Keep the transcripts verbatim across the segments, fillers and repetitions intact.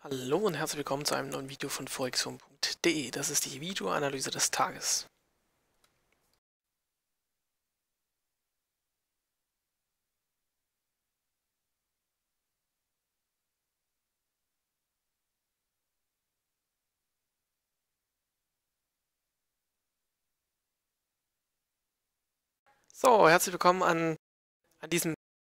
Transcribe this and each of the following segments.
Hallo und herzlich willkommen zu einem neuen Video von forexhome punkt de. Das ist die Videoanalyse des Tages. So, herzlich willkommen an, an diesem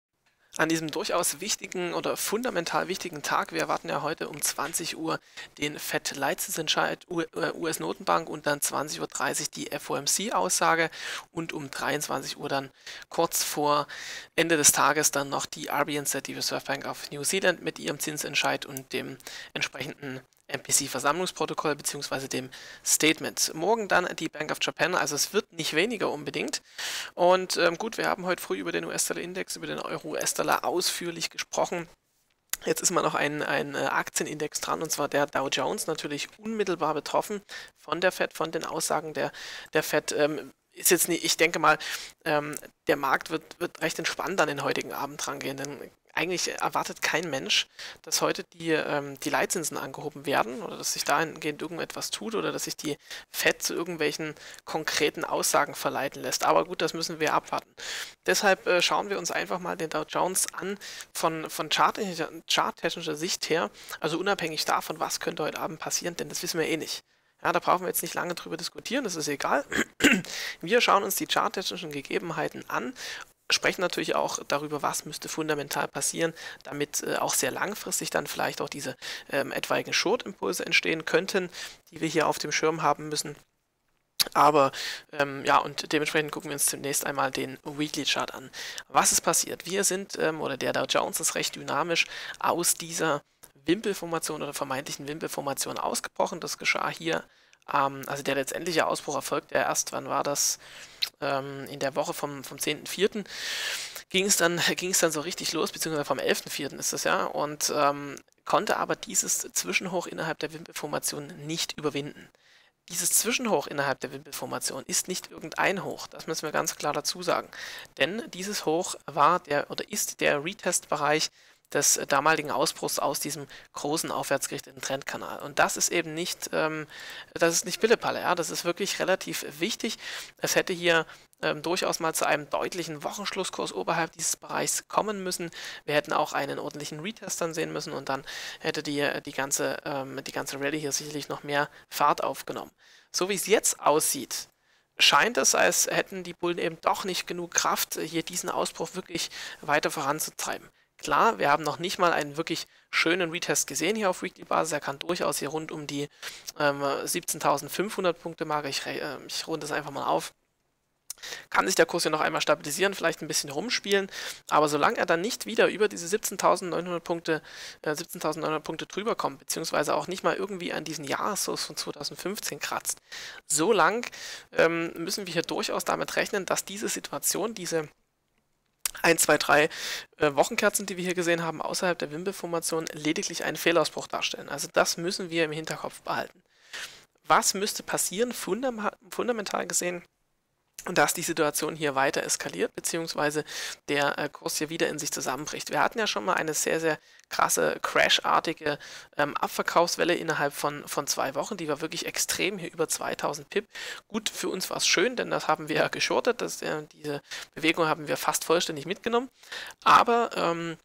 An diesem durchaus wichtigen oder fundamental wichtigen Tag. Wir erwarten ja heute um zwanzig Uhr den Fed-Leitzinsentscheid U S-Notenbank und dann zwanzig Uhr dreißig die F O M C-Aussage und um dreiundzwanzig Uhr dann kurz vor Ende des Tages dann noch die R B N Z, die Reserve Bank of New Zealand, mit ihrem Zinsentscheid und dem entsprechenden M P C-Versammlungsprotokoll bzw. dem Statement. Morgen dann die Bank of Japan, also es wird nicht weniger unbedingt. Und ähm, gut, wir haben heute früh über den U S-Dollar-Index, über den Euro-U S-Dollar ausführlich gesprochen. Jetzt ist mal noch ein, ein äh, Aktienindex dran, und zwar der Dow Jones, natürlich unmittelbar betroffen von der Fed, von den Aussagen der, der Fed. Ähm, ist jetzt nicht, ich denke mal, ähm, der Markt wird, wird recht entspannt an den heutigen Abend rangehen, denn eigentlich erwartet kein Mensch, dass heute die, ähm, die Leitzinsen angehoben werden oder dass sich dahingehend irgendetwas tut oder dass sich die Fed zu irgendwelchen konkreten Aussagen verleiten lässt. Aber gut, das müssen wir abwarten. Deshalb äh, schauen wir uns einfach mal den Dow Jones an von, von charttechnischer, charttechnischer Sicht her, also unabhängig davon, was könnte heute Abend passieren, denn das wissen wir eh nicht. Ja, da brauchen wir jetzt nicht lange drüber diskutieren, das ist egal. Wir schauen uns die charttechnischen Gegebenheiten an, sprechen natürlich auch darüber, was müsste fundamental passieren, damit äh, auch sehr langfristig dann vielleicht auch diese ähm, etwaigen Short-Impulse entstehen könnten, die wir hier auf dem Schirm haben müssen. Aber ähm, ja, und dementsprechend gucken wir uns zunächst einmal den Weekly Chart an. Was ist passiert? Wir sind, ähm, oder der Dow Jones ist recht dynamisch aus dieser Wimpelformation oder vermeintlichen Wimpelformation ausgebrochen. Das geschah hier, ähm, also der letztendliche Ausbruch erfolgte ja erst, wann war das? Ähm, in der Woche vom, vom zehnten vierten ging es dann, ging es dann so richtig los, beziehungsweise vom elften vierten ist das ja, und ähm, konnte aber dieses Zwischenhoch innerhalb der Wimpelformation nicht überwinden. Dieses Zwischenhoch innerhalb der Wimpelformation ist nicht irgendein Hoch, das müssen wir ganz klar dazu sagen. Denn dieses Hoch war der oder ist der Retest-Bereich des damaligen Ausbruchs aus diesem großen aufwärtsgerichteten Trendkanal. Und das ist eben nicht, ähm, das ist nicht Pillepalle, ja, das ist wirklich relativ wichtig. Es hätte hier ähm, durchaus mal zu einem deutlichen Wochenschlusskurs oberhalb dieses Bereichs kommen müssen. Wir hätten auch einen ordentlichen Retest dann sehen müssen und dann hätte die, die, ganze, ähm, die ganze Rallye hier sicherlich noch mehr Fahrt aufgenommen. So wie es jetzt aussieht, scheint es, als hätten die Bullen eben doch nicht genug Kraft, hier diesen Ausbruch wirklich weiter voranzutreiben. Klar, wir haben noch nicht mal einen wirklich schönen Retest gesehen hier auf Weekly-Basis. Er kann durchaus hier rund um die ähm, siebzehntausendfünfhundert Punkte Marke, ich, äh, ich runde das einfach mal auf, kann sich der Kurs hier noch einmal stabilisieren, vielleicht ein bisschen rumspielen, aber solange er dann nicht wieder über diese siebzehntausendneunhundert Punkte, äh, siebzehntausendneunhundert Punkte drüber kommt, beziehungsweise auch nicht mal irgendwie an diesen Jahreshoch von zweitausendfünfzehn kratzt, so lang ähm, müssen wir hier durchaus damit rechnen, dass diese Situation, diese ein, zwei, drei äh, Wochenkerzen, die wir hier gesehen haben, außerhalb der Wimpelformation lediglich einen Fehlausbruch darstellen. Also das müssen wir im Hinterkopf behalten. Was müsste passieren, fundam fundamental gesehen, dass die Situation hier weiter eskaliert, beziehungsweise der äh, Kurs hier wieder in sich zusammenbricht. Wir hatten ja schon mal eine sehr, sehr krasse, crashartige ähm, Abverkaufswelle innerhalb von, von zwei Wochen, die war wirklich extrem, hier über zweitausend Pip. Gut, für uns war es schön, denn das haben wir ja geschortet, das, äh, diese Bewegung haben wir fast vollständig mitgenommen, aber ähm,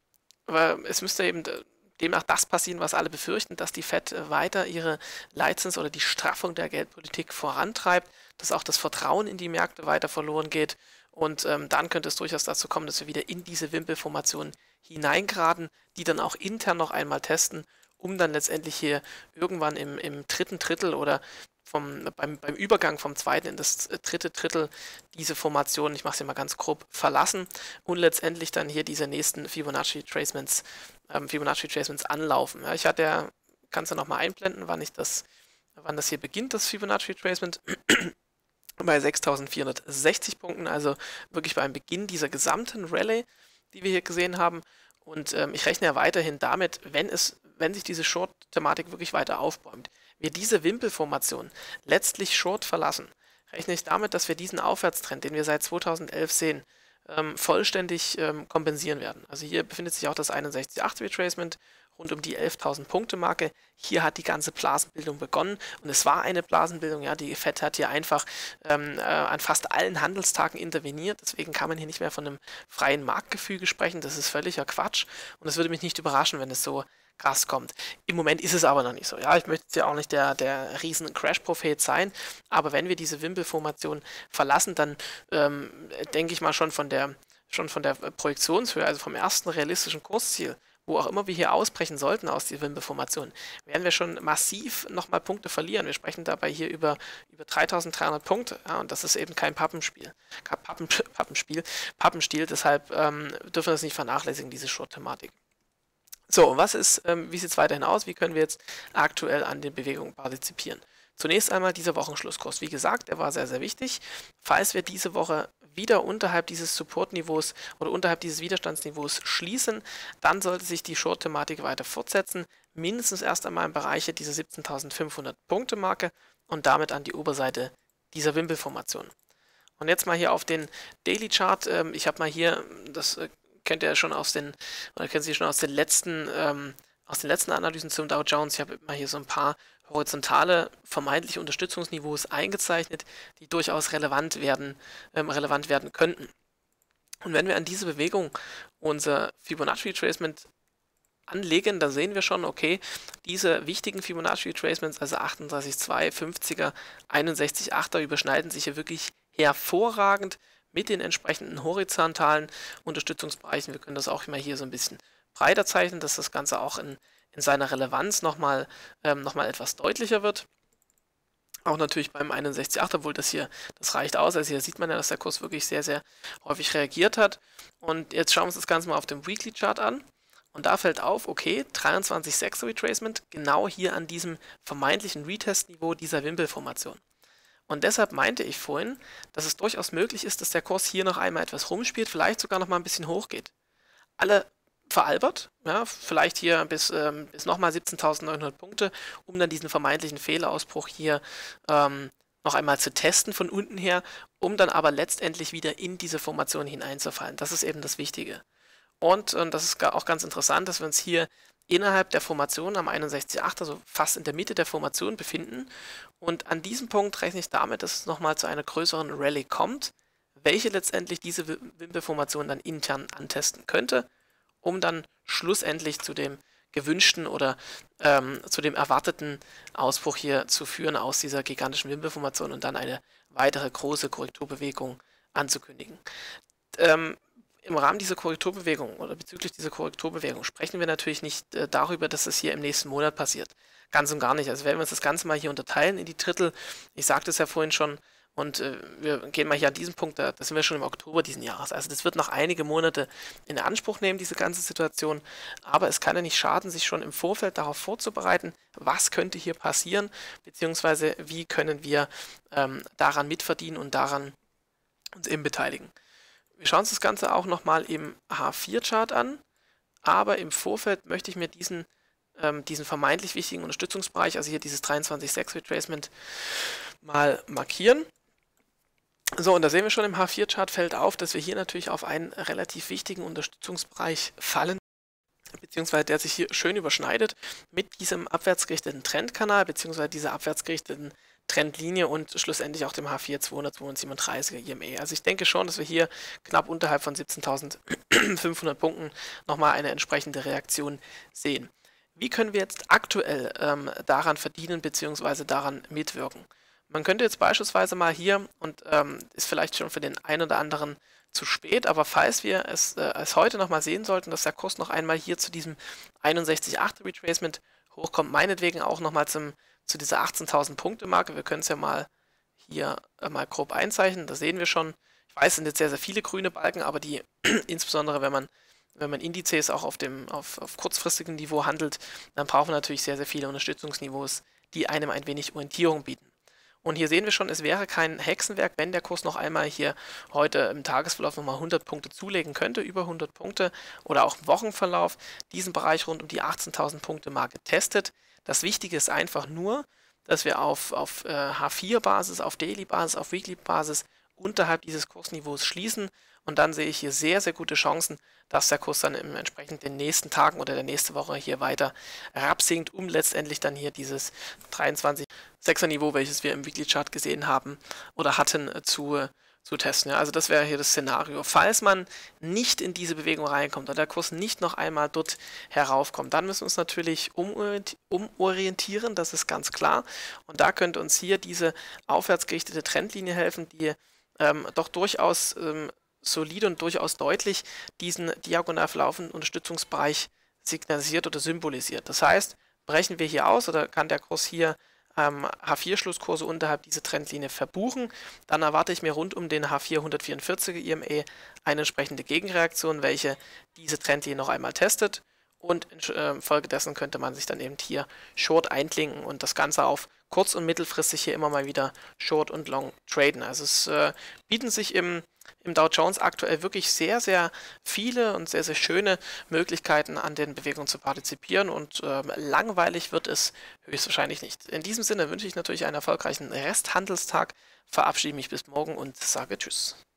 es müsste eben demnach das passieren, was alle befürchten, dass die Fed weiter ihre Leitzins- oder die Straffung der Geldpolitik vorantreibt, dass auch das Vertrauen in die Märkte weiter verloren geht und ähm, dann könnte es durchaus dazu kommen, dass wir wieder in diese Wimpelformation hineingeraten, die dann auch intern noch einmal testen, um dann letztendlich hier irgendwann im, im dritten Drittel oder vom, beim, beim Übergang vom zweiten in das dritte Drittel diese Formation, ich mache es hier mal ganz grob, verlassen und letztendlich dann hier diese nächsten Fibonacci Tracements, ähm, Fibonacci Tracements anlaufen. Ja, ich hatte ja, kannst du nochmal einblenden, wann ich das, wann das hier beginnt, das Fibonacci Tracement, bei sechstausendvierhundertsechzig Punkten, also wirklich beim Beginn dieser gesamten Rallye, die wir hier gesehen haben. Und ähm, ich rechne ja weiterhin damit, wenn es, wenn sich diese Short-Thematik wirklich weiter aufbäumt, wir diese Wimpelformation letztlich Short verlassen, rechne ich damit, dass wir diesen Aufwärtstrend, den wir seit zweitausendelf sehen, ähm, vollständig ähm, kompensieren werden. Also hier befindet sich auch das einundsechzig Komma acht Retracement rund um die elftausend Punkte Marke. Hier hat die ganze Blasenbildung begonnen und es war eine Blasenbildung. Ja, die Fed hat hier einfach ähm, äh, an fast allen Handelstagen interveniert. Deswegen kann man hier nicht mehr von einem freien Marktgefüge sprechen. Das ist völliger Quatsch und es würde mich nicht überraschen, wenn es so krass kommt. Im Moment ist es aber noch nicht so. Ja, ich möchte jetzt ja auch nicht der, der riesen Crash-Prophet sein, aber wenn wir diese Wimpelformation verlassen, dann ähm, denke ich mal schon von der schon von der Projektionshöhe, also vom ersten realistischen Kursziel, wo auch immer wir hier ausbrechen sollten aus dieser Wimpelformation, werden wir schon massiv nochmal Punkte verlieren. Wir sprechen dabei hier über, über dreitausenddreihundert Punkte, ja, und das ist eben kein Pappenspiel, kein Pappen, Pappenspiel, Pappenstiel, deshalb ähm, dürfen wir das nicht vernachlässigen, diese Short-Thematik. So, was ist, ähm, wie sieht es weiterhin aus? Wie können wir jetzt aktuell an den Bewegungen partizipieren? Zunächst einmal dieser Wochenschlusskurs. Wie gesagt, der war sehr, sehr wichtig. Falls wir diese Woche wieder unterhalb dieses Support-Niveaus oder unterhalb dieses Widerstandsniveaus schließen, dann sollte sich die Short-Thematik weiter fortsetzen. Mindestens erst einmal im Bereich dieser siebzehntausendfünfhundert Punkte Marke und damit an die Oberseite dieser Wimpelformation. Und jetzt mal hier auf den Daily Chart. Ähm, ich habe mal hier, das äh, kennt ihr schon aus den, oder kennen Sie schon aus den letzten, ähm, aus den letzten Analysen zum Dow Jones. Ich habe mal hier so ein paar horizontale, vermeintliche Unterstützungsniveaus eingezeichnet, die durchaus relevant werden, ähm, relevant werden könnten. Und wenn wir an diese Bewegung unser Fibonacci Retracement anlegen, da sehen wir schon, okay, diese wichtigen Fibonacci Retracements, also achtunddreißig Komma zwei, fünfziger, einundsechzig Komma achter, überschneiden sich hier wirklich hervorragend mit den entsprechenden horizontalen Unterstützungsbereichen. Wir können das auch immer hier so ein bisschen breiter zeichnen, dass das Ganze auch in, in seiner Relevanz nochmal ähm, noch mal etwas deutlicher wird. Auch natürlich beim einundsechzig Komma acht, obwohl das hier, das reicht aus. Also hier sieht man ja, dass der Kurs wirklich sehr, sehr häufig reagiert hat. Und jetzt schauen wir uns das Ganze mal auf dem Weekly Chart an. Und da fällt auf, okay, dreiundzwanzig Komma sechs Retracement, genau hier an diesem vermeintlichen Retest-Niveau dieser Wimpelformation. Und deshalb meinte ich vorhin, dass es durchaus möglich ist, dass der Kurs hier noch einmal etwas rumspielt, vielleicht sogar noch mal ein bisschen hochgeht. Alle veralbert, ja, vielleicht hier bis, ähm, bis nochmal siebzehntausendneunhundert Punkte, um dann diesen vermeintlichen Fehlerausbruch hier ähm, noch einmal zu testen von unten her, um dann aber letztendlich wieder in diese Formation hineinzufallen. Das ist eben das Wichtige. Und, und das ist auch ganz interessant, dass wir uns hier innerhalb der Formation am einundsechzig Komma acht, also fast in der Mitte der Formation befinden. Und an diesem Punkt rechne ich damit, dass es nochmal zu einer größeren Rallye kommt, welche letztendlich diese Wimpelformation dann intern antesten könnte, um dann schlussendlich zu dem gewünschten oder ähm, zu dem erwarteten Ausbruch hier zu führen aus dieser gigantischen Wimpelformation und dann eine weitere große Korrekturbewegung anzukündigen. Ähm, Im Rahmen dieser Korrekturbewegung oder bezüglich dieser Korrekturbewegung sprechen wir natürlich nicht äh, darüber, dass es hier im nächsten Monat passiert. Ganz und gar nicht. Also wenn wir uns das Ganze mal hier unterteilen in die Drittel, ich sagte es ja vorhin schon, und äh, wir gehen mal hier an diesen Punkt, da, da sind wir schon im Oktober diesen Jahres. Also das wird noch einige Monate in Anspruch nehmen, diese ganze Situation. Aber es kann ja nicht schaden, sich schon im Vorfeld darauf vorzubereiten, was könnte hier passieren, beziehungsweise wie können wir ähm, daran mitverdienen und daran uns eben beteiligen. Wir schauen uns das Ganze auch nochmal im H vier Chart an, aber im Vorfeld möchte ich mir diesen, ähm, diesen vermeintlich wichtigen Unterstützungsbereich, also hier dieses dreiundzwanzig Komma sechs Retracement, mal markieren. So, und da sehen wir schon im H vier Chart fällt auf, dass wir hier natürlich auf einen relativ wichtigen Unterstützungsbereich fallen, beziehungsweise der sich hier schön überschneidet mit diesem abwärtsgerichteten Trendkanal, beziehungsweise dieser abwärtsgerichteten Trendlinie und schlussendlich auch dem H vier zweihundertsiebenunddreißiger I M A. Also ich denke schon, dass wir hier knapp unterhalb von siebzehntausendfünfhundert Punkten nochmal eine entsprechende Reaktion sehen. Wie können wir jetzt aktuell ähm, daran verdienen bzw. daran mitwirken? Man könnte jetzt beispielsweise mal hier, und ähm, ist vielleicht schon für den einen oder anderen zu spät, aber falls wir es, äh, es heute nochmal sehen sollten, dass der Kurs noch einmal hier zu diesem einundsechzig Komma acht Retracement hochkommt, meinetwegen auch nochmal zum zu dieser achtzehntausend Punkte Marke. Wir können es ja mal hier äh, mal grob einzeichnen, da sehen wir schon, ich weiß, es sind jetzt sehr, sehr viele grüne Balken, aber die, insbesondere wenn man, wenn man Indizes auch auf dem auf, auf kurzfristigem Niveau handelt, dann brauchen wir natürlich sehr, sehr viele Unterstützungsniveaus, die einem ein wenig Orientierung bieten. Und hier sehen wir schon, es wäre kein Hexenwerk, wenn der Kurs noch einmal hier heute im Tagesverlauf nochmal hundert Punkte zulegen könnte, über hundert Punkte oder auch im Wochenverlauf diesen Bereich rund um die achtzehntausend Punkte Marke testet. Das Wichtige ist einfach nur, dass wir auf, auf äh, H vier Basis, auf Daily Basis, auf Weekly Basis unterhalb dieses Kursniveaus schließen und dann sehe ich hier sehr, sehr gute Chancen, dass der Kurs dann im entsprechend den nächsten Tagen oder der nächste Woche hier weiter herabsinkt, um letztendlich dann hier dieses dreiundzwanzig Komma sechser Niveau, welches wir im Weekly Chart gesehen haben oder hatten, äh, zu, zu testen. Ja, also das wäre hier das Szenario. Falls man nicht in diese Bewegung reinkommt oder der Kurs nicht noch einmal dort heraufkommt, dann müssen wir uns natürlich umorienti- umorientieren, das ist ganz klar. Und da könnte uns hier diese aufwärtsgerichtete Trendlinie helfen, die ähm, doch durchaus ähm, solide und durchaus deutlich diesen diagonal verlaufenden Unterstützungsbereich signalisiert oder symbolisiert. Das heißt, brechen wir hier aus oder kann der Kurs hier ähm, H vier Schlusskurse unterhalb dieser Trendlinie verbuchen, dann erwarte ich mir rund um den H vier hundertvierundvierziger I M A eine entsprechende Gegenreaktion, welche diese Trendlinie noch einmal testet, und infolgedessen könnte man sich dann eben hier Short einklinken und das Ganze auf kurz- und mittelfristig hier immer mal wieder Short und Long traden. Also es äh, bieten sich im, im Dow Jones aktuell wirklich sehr, sehr viele und sehr, sehr schöne Möglichkeiten, an den Bewegungen zu partizipieren, und äh, langweilig wird es höchstwahrscheinlich nicht. In diesem Sinne wünsche ich natürlich einen erfolgreichen Resthandelstag, verabschiede mich bis morgen und sage Tschüss.